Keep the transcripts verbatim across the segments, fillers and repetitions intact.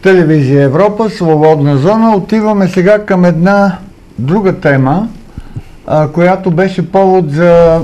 Телевизия Европа, свободна зона. Отиваме сега към една друга тема, а, която беше повод за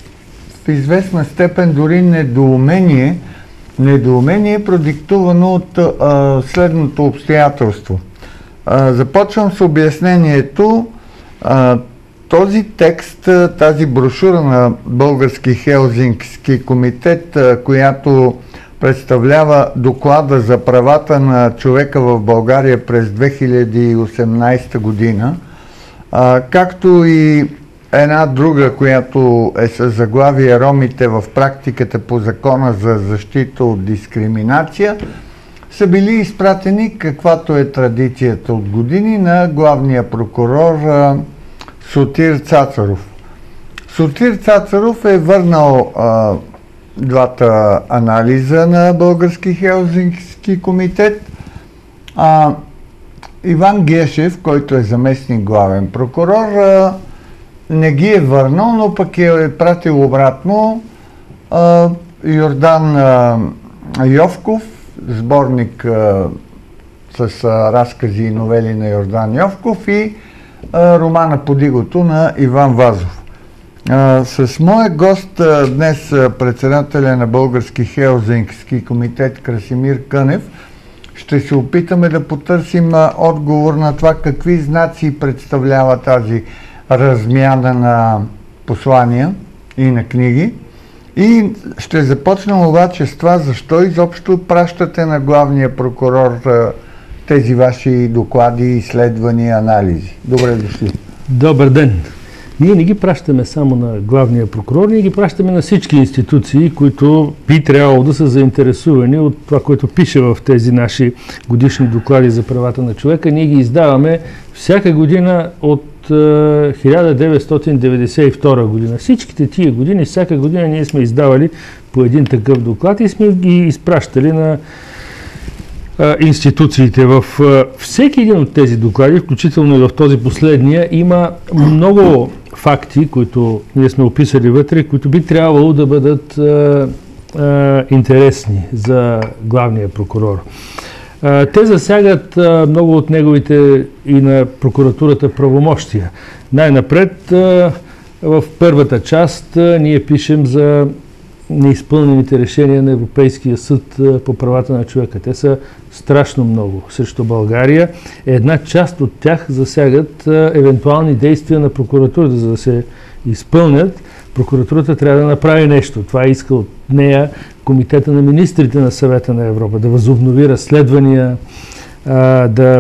в известна степен дори недоумение. Недоумение продиктувано от а, следното обстоятелство. А, започвам с обяснението. А, този текст, тази брошура на Български Хелзинкски комитет, а, която представлява доклада за правата на човека в България през две хиляди и осемнадесета година, а, както и една друга, която е със заглавие "Ромите в практиката по закона за защита от дискриминация", са били изпратени, каквато е традицията от години, на главния прокурор а, Сотир Цацаров. Сотир Цацаров е върнал а, двата анализа на Български Хелзинкски комитет. А, Иван Гешев, който е заместник главен прокурор, а, не ги е върнал, но пък е пратил обратно а, Йордан а, Йовков, сборник а, с а, разкази и новели на Йордан Йовков, и а, романа "Подигото" на Иван Вазов. А, с моя гост а, днес, а, председателя на Български Хелзинкски комитет Красимир Кънев, ще се опитаме да потърсим а, отговор на това какви знаци представлява тази размяна на послания и на книги. И ще започнем обаче с това, защо изобщо пращате на главния прокурор а, тези ваши доклади, изследвания, анализи. Добре дошли. Добър ден. Ние не ги пращаме само на главния прокурор, ние ги пращаме на всички институции, които би трябвало да са заинтересувани от това, което пише в тези наши годишни доклади за правата на човека. Ние ги издаваме всяка година от е, хиляда деветстотин деветдесет и втора година. Всичките тия години, всяка година ние сме издавали по един такъв доклад и сме ги изпращали на институциите. В всеки един от тези доклади, включително и в този последния, има много факти, които ние сме описали вътре, които би трябвало да бъдат а, а, интересни за главния прокурор. А, те засягат а, много от неговите и на прокуратурата правомощия. Най-напред а, в първата част а, ние пишем за неизпълнените решения на Европейския съд по правата на човека. Те са страшно много срещу България. Една част от тях засягат евентуални действия на прокуратурата. За да се изпълнят, прокуратурата трябва да направи нещо. Това иска от нея Комитета на министрите на Съвета на Европа, да възобнови разследвания, да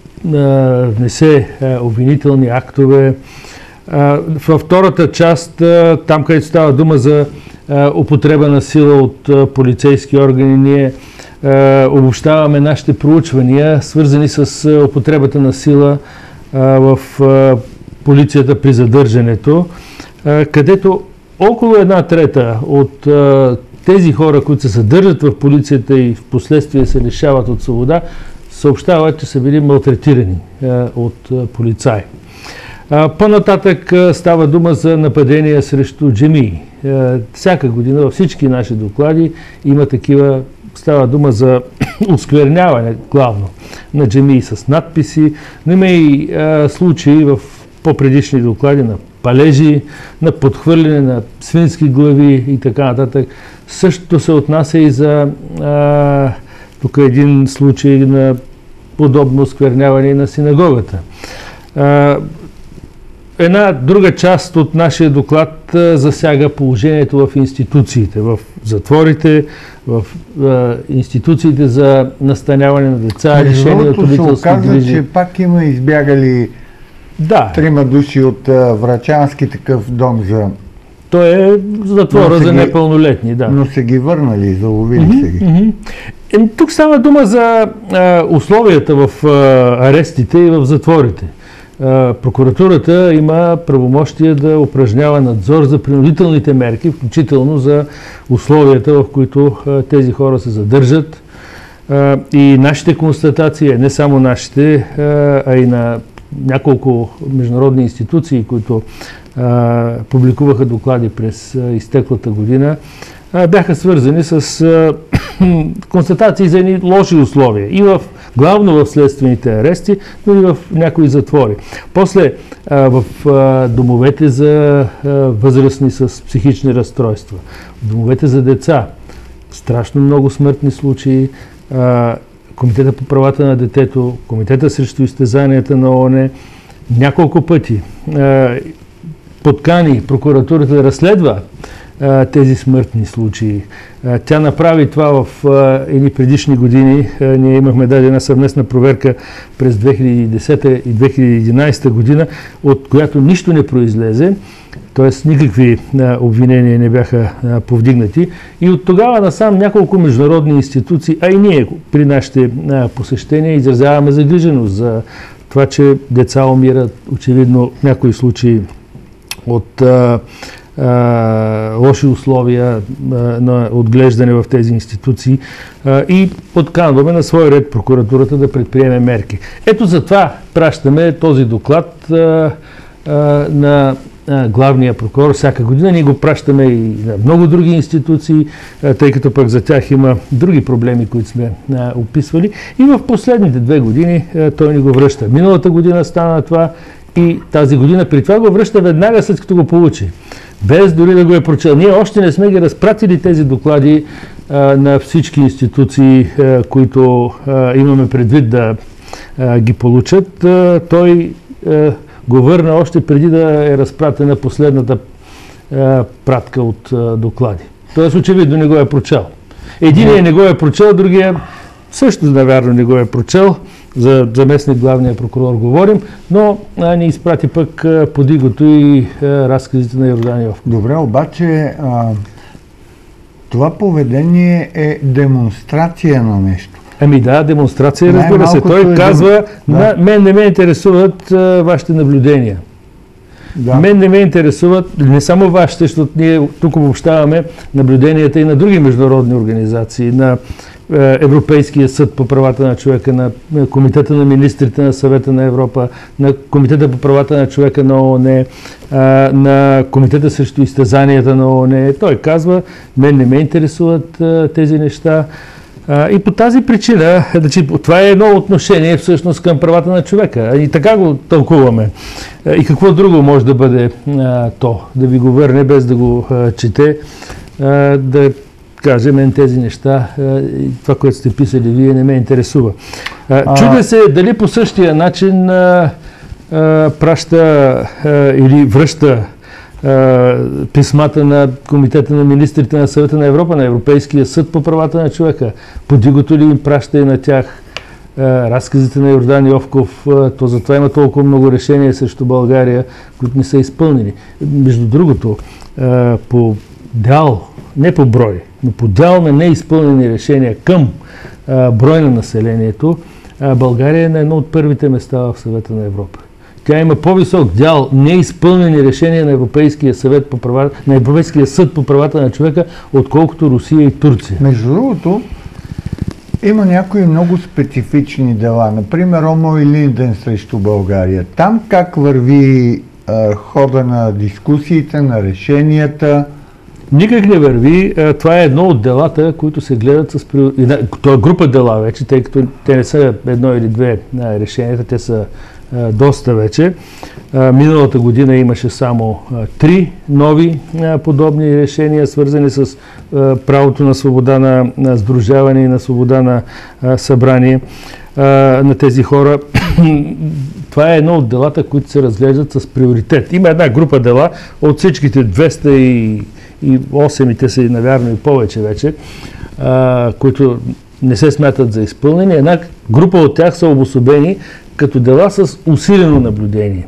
внесе обвинителни актове. Във втората част, там където става дума за употреба на сила от полицейски органи, ние обобщаваме нашите проучвания, свързани с употребата на сила в полицията при задържането, където около една трета от тези хора, които се съдържат в полицията и в последствие се лишават от свобода, съобщават, че са били малтретирани от полицаи. По-нататък става дума за нападения срещу джамии. Всяка година във всички наши доклади има такива, става дума за оскверняване главно на джамии с надписи, но има и а, случаи в по-предишни доклади на палежи, на подхвърляне на свински глави и така нататък. Същото се отнася и за а, тук един случай на подобно оскверняване на синагогата. А, Една друга част от нашия доклад а, засяга положението в институциите, в затворите, в а, институциите за настаняване на деца, решение от родителски грижи. Се оказа, че пак има избягали да. трима души от а, Врачански такъв дом за... То е затвора за непълнолетни, да. Но са ги върнали, заловили mm-hmm, са ги. Mm-hmm. Е, тук става дума за а, условията в а, арестите и в затворите. Прокуратурата има правомощие да упражнява надзор за принудителните мерки, включително за условията, в които тези хора се задържат. И нашите констатации, не само нашите, а и на няколко международни институции, които публикуваха доклади през изтеклата година, бяха свързани с констатации за едни лоши условия и в Главно в следствените арести, но и в някои затвори. После в домовете за възрастни с психични разстройства, в домовете за деца, страшно много смъртни случаи. Комитета по правата на детето, Комитета срещу изтезанията на ООН няколко пъти подкани прокуратурата да разследва а, тези смъртни случаи. А, тя направи това в а, едни предишни години. А, ние имахме даже една съвместна проверка през две хиляди и десета и две хиляди и единадесета година, от която нищо не произлезе, т.е. никакви а, обвинения не бяха а, повдигнати. И от тогава насам няколко международни институции, а и ние при нашите а, посещения изразяваме загриженост за това, че деца умират, очевидно в някои случаи от а, а, лоши условия а, на отглеждане в тези институции а, и подканваме на свой ред прокуратурата да предприеме мерки. Ето затова пращаме този доклад а, а, на а, главния прокурор всяка година. Ние го пращаме и на много други институции, а, тъй като пък за тях има други проблеми, които сме а, описвали. И в последните две години а, той ни го връща. Миналата година стана това и тази година при това го връща веднага след като го получи. Без дори да го е прочел. Ние още не сме ги разпратили тези доклади а, на всички институции, а, които а, имаме предвид да а, ги получат. А, той а, го върна още преди да е разпратена последната а, пратка от а, доклади. Тоест очевидно не го е прочел. Единият не го е прочел, другия също навярно не го е прочел. За заместник главния прокурор говорим, но а, ни изпрати пък а, под игото и а, разказите на Йордан Йовков. Добре, обаче а, това поведение е демонстрация на нещо. Ами да, демонстрация, разбира се. Той е казва, да. на, мен не ме интересуват а, вашите наблюдения. Да. Мен не ме интересуват не само вашите, защото ние тук обобщаваме наблюденията и на други международни организации, на Европейския съд по правата на човека, на Комитета на министрите на Съвета на Европа, на Комитета по правата на човека на ООН, на Комитета срещу изтезанията на ООН. Той казва, мен не ме интересуват тези неща. И по тази причина, значи, това е едно отношение всъщност към правата на човека. И така го тълкуваме. И какво друго може да бъде а, то? Да ви го върне без да го а, чете, а, да каже, мен тези неща, а, това, което сте писали вие, не ме интересува. А, чудя се дали по същия начин а, а, праща а, или връща писмата на Комитета на министрите на Съвета на Европа, на Европейския съд по правата на човека. Подигото ли им праща и на тях разказите на Йордан Йовков, то затова има толкова много решения срещу България, които не са изпълнени. Между другото, по дял, не по брой, но по дял на неизпълнени решения към брой на населението, България е на едно от първите места в Съвета на Европа. Тя има по-висок дял неизпълнени решения на Европейския съвет по права, на Европейския съд по правата на човека, отколкото Русия и Турция. Между другото, има някои много специфични дела. Например, Омо и Линден срещу България. Там как върви а, хода на дискусиите, на решенията? Никак не върви. Това е едно от делата, които се гледат с... Това е група дела вече, тъй като те не са едно или две решенията, те са доста вече. Миналата година имаше само три нови подобни решения, свързани с правото на свобода на, на сдружаване и на свобода на събрание на тези хора. Това е едно от делата, които се разглеждат с приоритет. Има една група дела от всичките двеста и осем, и те са навярно и повече вече, които не се смятат за изпълнени. Една група от тях са обособени като дела с усилено наблюдение.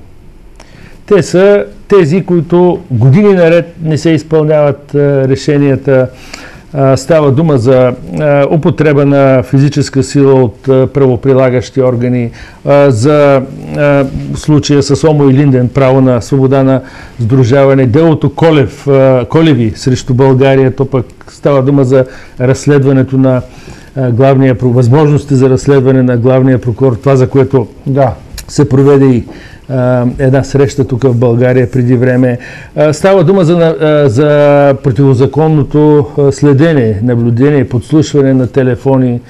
Те са тези, които години наред не се изпълняват а, решенията. А, става дума за а, употреба на физическа сила от а, правоприлагащи органи, а, за а, случая с Омо и Линден, право на свобода на сдружаване, делото Колев, а, Колеви срещу България, то пък става дума за разследването на главния, възможности за разследване на главния прокурор, това за което да. се проведе и а, една среща тук в България преди време. А, става дума за, а, за противозаконното следене, наблюдение, подслушване на телефони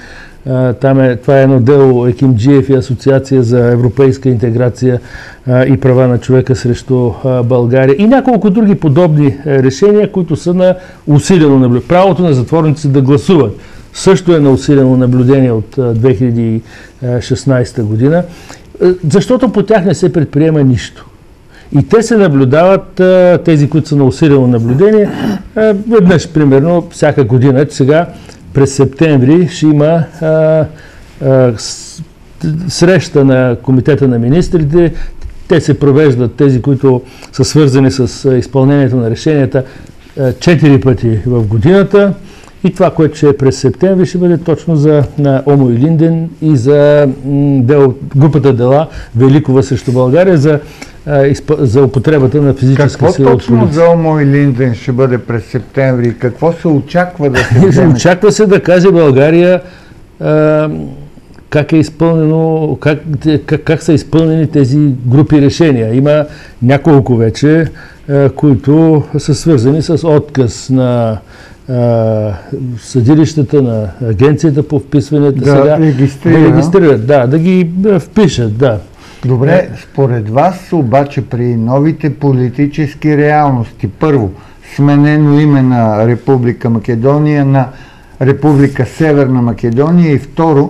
Там е, това е едно дело Екимджиев и Асоциация за европейска интеграция и права на човека срещу България и няколко други подобни решения, които са на усилено наблюдение. Правото на затворници да гласуват също е на усилено наблюдение от две хиляди и шестнадесета година, защото по тях не се предприема нищо. И те се наблюдават, тези, които са на усилено наблюдение, веднъж, примерно, всяка година. Сега през септември ще има а, а, среща на Комитета на министрите. Те се провеждат, тези, които са свързани с изпълнението на решенията, четири пъти в годината. И това, което ще е през септември, ще бъде точно за на Омо и Линден и за м, дел, групата дела Великова срещу България за, а, изп... за употребата на физическа сила. Какво точно за Омо и Линден ще бъде през септември? Какво се очаква да се вземе? Очаква се да каже България а, как е изпълнено, как, как, как са изпълнени тези групи решения. Има няколко вече, а, които са свързани с отказ на съдилищата, на агенцията по вписванията да сега регистрира. да регистрират, да, да ги да впишат, да. Добре, според вас обаче при новите политически реалности, първо, сменено име на Република Македония на Република Северна Македония и второ,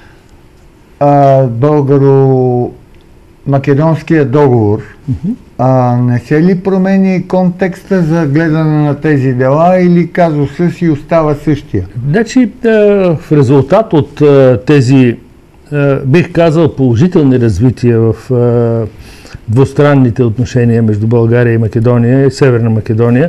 българо-македонския договор, uh-huh. А, не се ли промени контекста за гледане на тези дела или казусът си остава същия? Значи, в резултат от тези, бих казал, положителни развития в двустранните отношения между България и Македония и Северна Македония,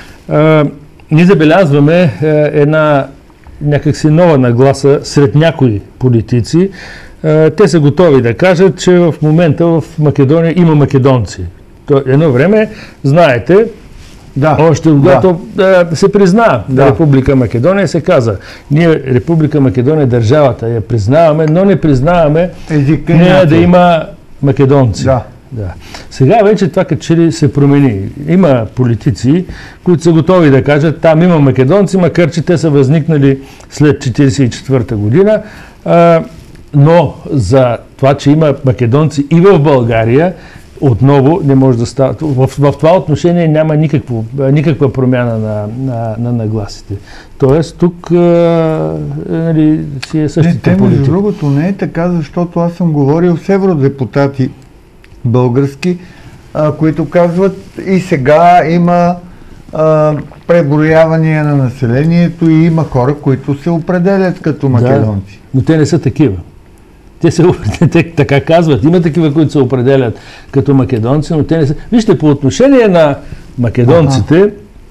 ние забелязваме една някакси нова нагласа сред някои политици. Те са готови да кажат, че в момента в Македония има македонци. То едно време, знаете, да, още когато да. се призна да. Република Македония, се каза, ние Република Македония, държавата, я признаваме, но не признаваме не да има македонци. Да. Да. Сега вече това като че ли се промени. Има политици, които са готови да кажат, там има македонци, макар че те са възникнали след четиридесет и четвърта година, а, но за това, че има македонци и в България, отново не може да става. В, в това отношение няма никакво, никаква промяна на, на, на нагласите. Тоест, тук а, нали, си е същата не, политика. Между другото не е така, защото аз съм говорил с евродепутати български, а, които казват и сега има а, преброявания на населението и има хора, които се определят като македонци. Да, но те не са такива. Те, се, те така казват. Има такива, които се определят като македонци, но те не са. Вижте, по отношение на македонците,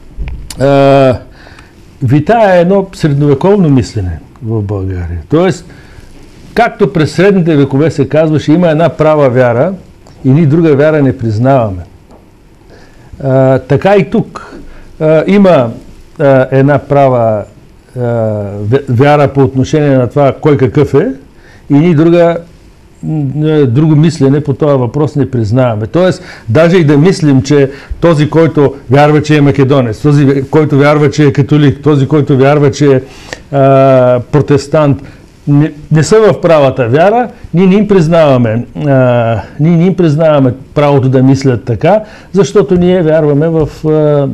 а, витае едно средновековно мислене в България. Тоест, както през средните векове се казваше, има една права вяра и ние друга вяра не признаваме. А, така и тук а, има а, една права а, вяра по отношение на това кой какъв е, и ние друга, друго мислене по този въпрос не признаваме. Тоест, даже и да мислим, че този, който вярва, че е македонец, този, който вярва, че е католик, този, който вярва, че е а, протестант, не, не са в правата вяра, ние не им признаваме, а, ние не им признаваме правото да мислят така, защото ние вярваме в, а,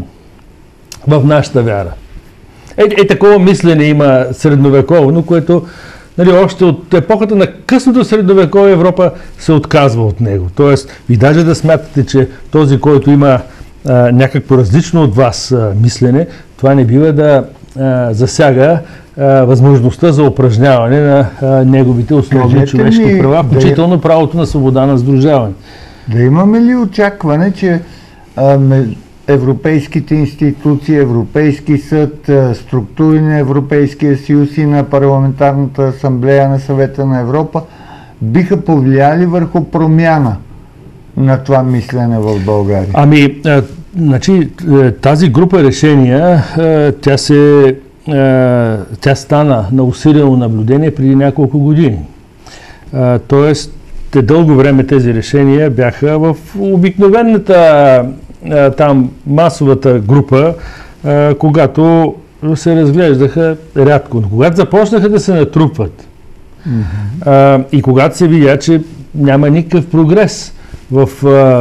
в нашата вяра. Е, е, такова мислене има средновековно, което нали, още от епохата на късното средновековие Европа се отказва от него. Тоест, и даже да смятате, че този, който има а, някакво различно от вас а, мислене, това не бива да а, засяга а, възможността за упражняване на а, неговите основни Кажете човешки ми, права, включително да, правото на свобода на сдружаване. Да имаме ли очакване, че а, ме, европейските институции, Европейски съд, структури на Европейския съюз и на Парламентарната асамблея на Съвета на Европа биха повлияли върху промяна на това мислене в България? Ами, а, значи, тази група решения, а, тя се а, тя стана на усилено наблюдение преди няколко години. А, тоест, те дълго време тези решения бяха в обикновената там масовата група, а, когато се разглеждаха рядко. Но когато започнаха да се натрупват Mm-hmm. А, и когато се видя, че няма никакъв прогрес в а,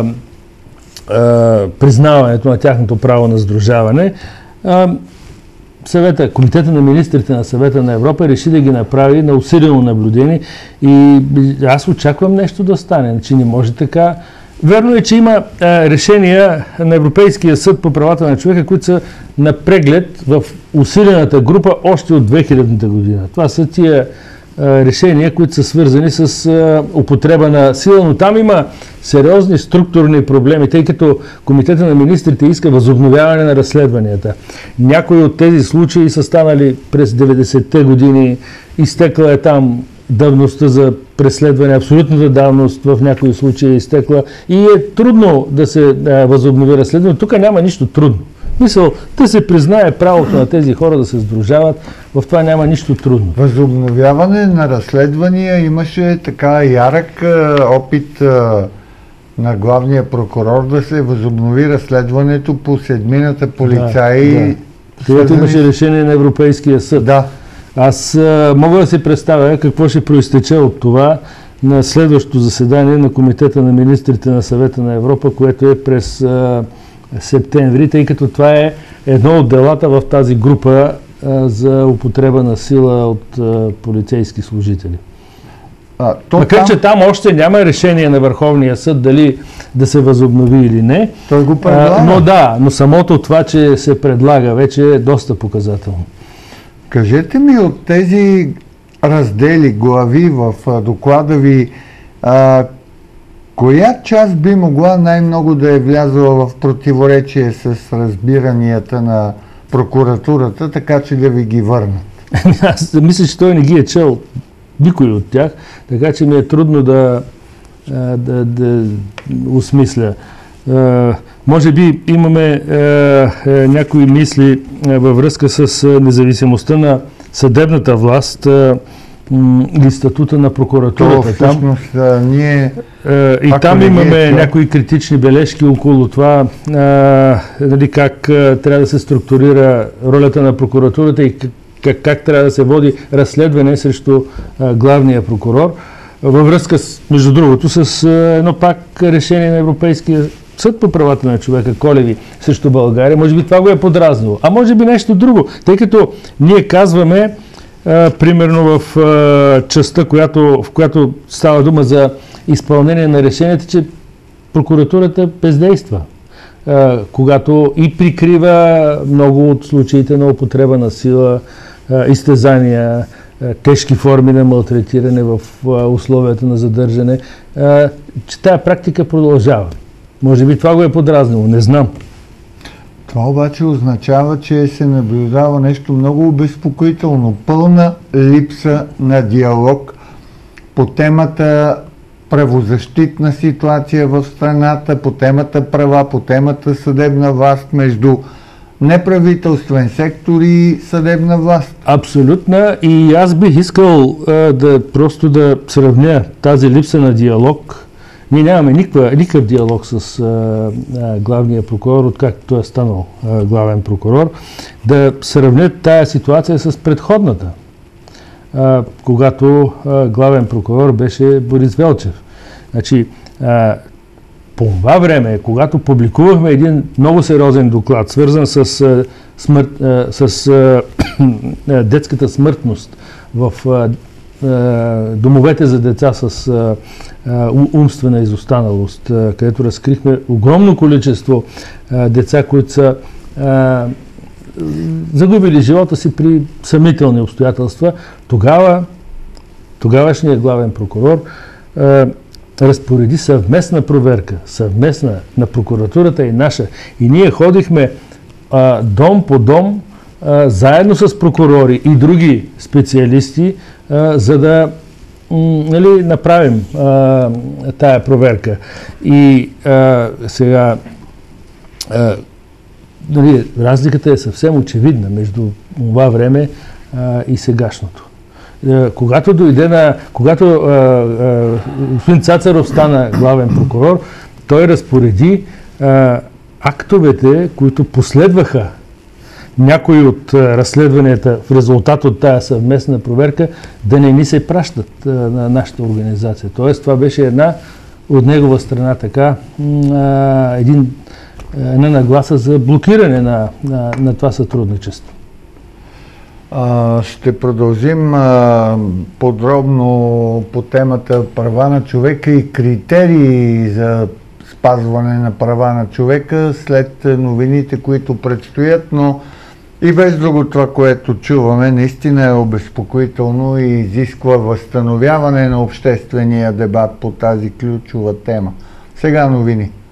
а, признаването на тяхното право на сдружаване, а, съвета, Комитета на министрите на Съвета на Европа реши да ги направи на усилено наблюдение и аз очаквам нещо да стане. Значи не може така. Верно е, че има а, решения на Европейския съд по правата на човека, които са на преглед в усилената група още от две хилядната година. Това са тия а, решения, които са свързани с а, употреба на сила, но там има сериозни структурни проблеми, тъй като Комитета на министрите иска възобновяване на разследванията. Някои от тези случаи са станали през деветдесетте години, изтекла е там давността за преследване, абсолютната давност в някои случаи е изтекла и е трудно да се а, възобнови разследване. Тук няма нищо трудно. Мисъл, да се признае правото на тези хора да се сдружават, в това няма нищо трудно. Възобновяване на разследвания имаше така ярък а, опит а, на главния прокурор да се възобнови разследването по седмината полицаи. Да, да. Където имаше решение на Европейския съд. Да. Аз а, мога да си представя какво ще проистече от това на следващото заседание на Комитета на министрите на Съвета на Европа, което е през а, септември, тъй като това е едно от делата в тази група а, за употреба на сила от а, полицейски служители. А, Макар, там... че там още няма решение на Върховния съд дали да се възобнови или не. Той го предлага. А, но да, но самото това, че се предлага, вече е доста показателно. Кажете ми от тези раздели, глави в а, доклада ви, а, коя част би могла най-много да е влязла в противоречие с разбиранията на прокуратурата, така че да ви ги върнат? Аз мисля, че той не ги е чел никой от тях, така че ми е трудно да, да, да, да осмисля. Uh, може би имаме uh, uh, някои мисли uh, във връзка с uh, независимостта на съдебната власт uh, um, и статута на прокуратурата. То, всъщност, uh, ние... Uh, и там имаме е, някои критични бележки около това uh, нали, как uh, трябва да се структурира ролята на прокуратурата и как, как трябва да се води разследване срещу uh, главния прокурор. Във връзка, с, между другото, с uh, едно пак решение на Европейския съд по правата на човека, Колеви, срещу България, може би това го е подразнило. А може би нещо друго, тъй като ние казваме, а, примерно в а, частта, която, в която става дума за изпълнение на решенията, че прокуратурата бездейства, а, когато и прикрива много от случаите на употреба на сила, а, изтезания, а, тежки форми на малтретиране в а, условията на задържане, а, че тая практика продължава. Може би това го е подразнило, не знам. Това обаче означава, че се наблюдава нещо много обезпокоително. Пълна липса на диалог по темата правозащитна ситуация в страната, по темата права, по темата съдебна власт между неправителствен сектор и съдебна власт. Абсолютно. И аз бих искал а, да просто да сравня тази липса на диалог. Ние нямаме никаква, никакъв диалог с а, а, главния прокурор, откакто той е станал а, главен прокурор, да сравнят тая ситуация с предходната, а, когато а, главен прокурор беше Борис Велчев. Значи, а, по това време, когато публикувахме един много сериозен доклад, свързан с, а, смърт, а, с а, детската смъртност в а, домовете за деца с а, а, умствена изостаналост, а, където разкрихме огромно количество а, деца, които са а, загубили живота си при съмнителни обстоятелства. Тогава тогавашният главен прокурор а, разпореди съвместна проверка, съвместна на прокуратурата и наша. И ние ходихме а, дом по дом, а, заедно с прокурори и други специалисти, а, за да м, нали, направим а, тая проверка. И а, сега а, нали, разликата е съвсем очевидна между това време а, и сегашното. А, когато дойде на... Когато господин Цацаров стана главен прокурор, той разпореди а, актовете, които последваха някои от разследванията в резултат от тая съвместна проверка да не ни се пращат на нашата организация. Тоест, това беше една от негова страна така един, една нагласа за блокиране на, на, на това сътрудничество. А, ще продължим а, подробно по темата права на човека и критерии за спазване на права на човека след новините, които предстоят, но и без друго това, което чуваме, наистина е обезпокоително и изисква възстановяване на обществения дебат по тази ключова тема. Сега новини.